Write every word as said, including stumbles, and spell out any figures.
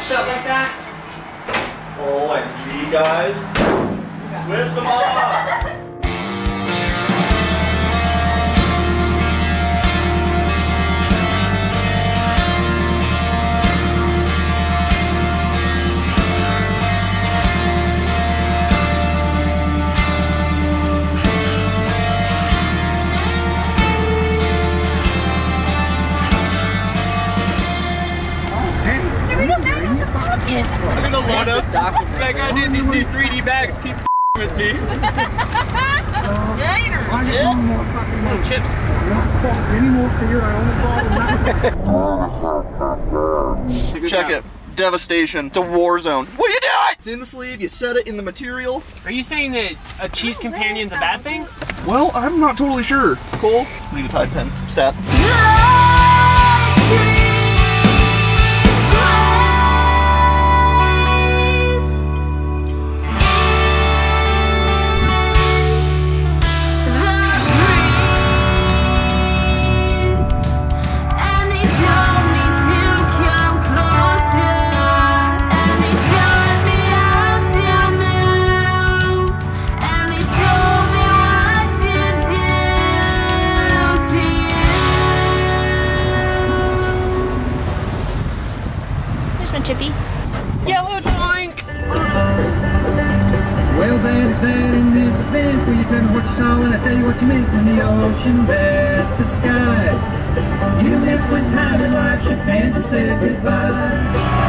shut like that? O M G, guys. Twist them off. I'm gonna load up. That guy did these new three D bags. Keep with me. Gators. I get one more fucking Little chips. I'm not spotting any more fear. I only bought Check it. Devastation. It's a war zone. What are you doing? It's in the sleeve. You set it in the material. Are you saying that a cheese companion's a bad thing? Well, I'm not totally sure. Cole, need a Tide pen. Stat. Chippy. Yellow doink! Well, that is that in this event where you tell me what you saw and I tell you what you meant when the ocean met the sky. You missed when time and life shook hands and said goodbye.